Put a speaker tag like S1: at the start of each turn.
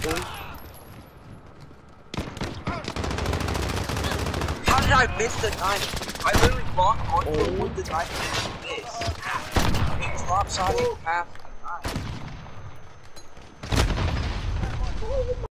S1: How did I miss the knife? I literally walked onto with the knife and this. It drops on you half.